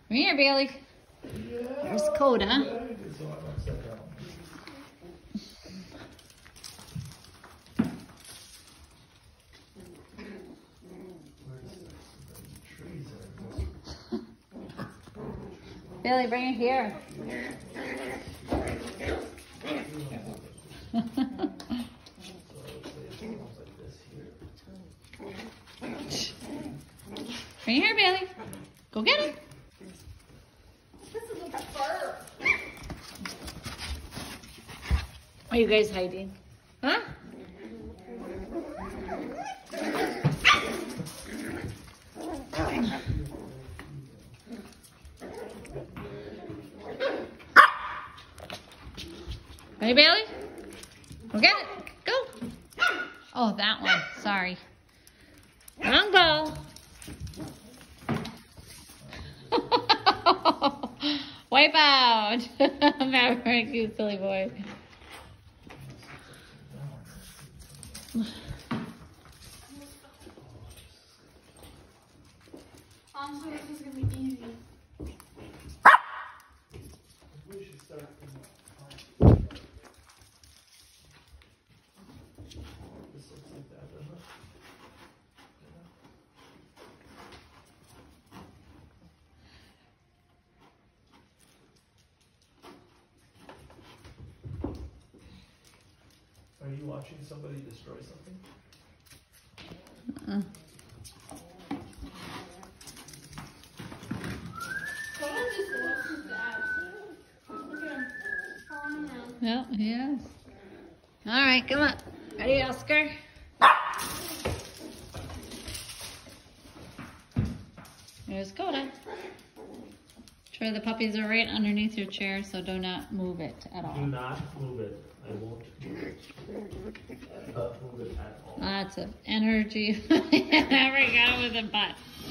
Come here, Bailey. There's Coda. Bailey, bring it here. Bring it here, Bailey. Go get it. This is like a fur. Are you guys hiding? Huh? Ready, Bailey? Go get it. Go. Oh, that one. Sorry. Wrong ball. Wipe out. Maverick, you silly boy. Mom said this is gonna be easy. We should start from this looks like that, doesn't it? Are you watching somebody destroy something? Someone just loves his dad. Look at him. Falling down. Yeah, he is. All right, come on. Ready, Oscar? There's Coda. Troy, the puppies are right underneath your chair, so do not move it at all. Do not move it. I won't move it. Move it at all. Lots of energy. Never got with a butt.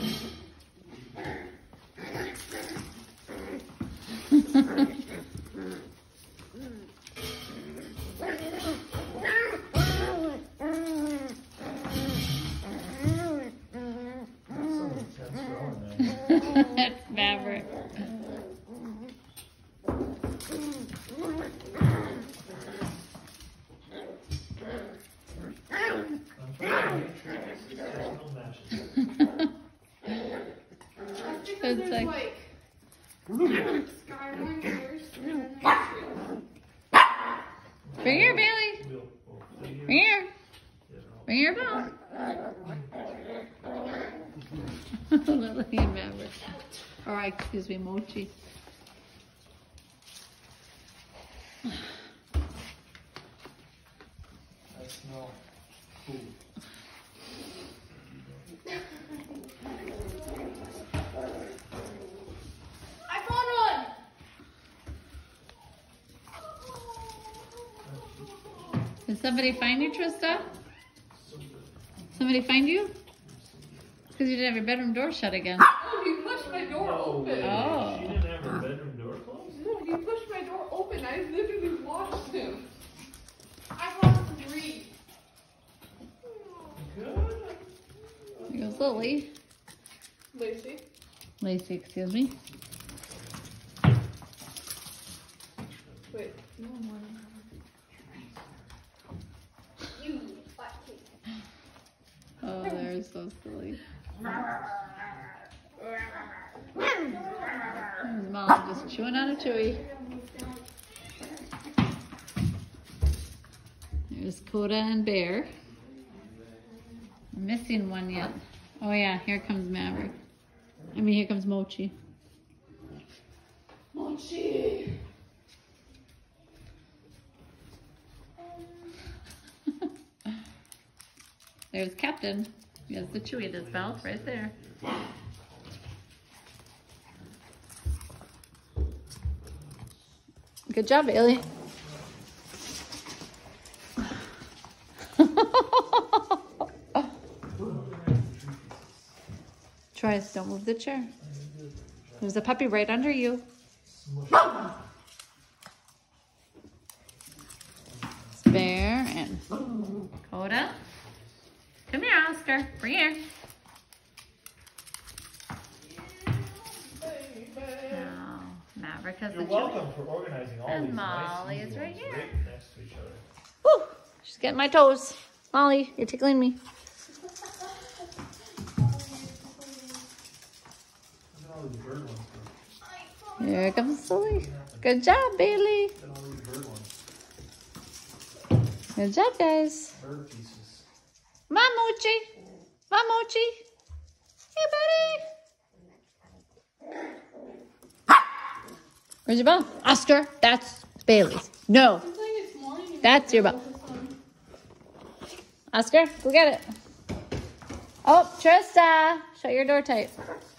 That's Maverick. Because It's there's like- like skyline first and then Bring here, Bailey. Bring here. Bring your ball. Lily and Maverick. Or excuse me, Mochi. I smell food. I found one! Did somebody find you, Trista? Somebody find you? Because you didn't have your bedroom door shut again. Oh, he pushed my door open. Oh. She didn't have her bedroom door closed? No, he pushed my door open. I literally watched him. I found 3. Good. Here goes Lily. Lacey. Lacey, excuse me. Wait, no more. You fat kid. Oh, they're so silly. His mom just chewing on a chewy. There's Coda and Bear. I'm missing one yet. Oh yeah, here comes Maverick. I mean, here comes Mochi. Mochi. There's Captain. He has the chewy in his mouth right there. Good job, Bailey. Troy, don't move the chair. There's a puppy right under you. It's Bear and Coda. Come here, Oscar. Bring here. Maverick has You're the chewy. welcome for organizing all And these Molly nice is right ones here. right next to each other. Woo! She's getting my toes. Molly, you're tickling me. Look at all these bird ones. Here comes Sully. Good job, Bailey. Look at all these bird ones. Good job, guys. Bird pieces. Come on, Mochi. Come on, Mochi. Hey, buddy. Where's your bone? Oscar, that's Bailey's. No, It's like it's morning. that's your bone. Oscar, go get it. Oh, Trista, shut your door tight.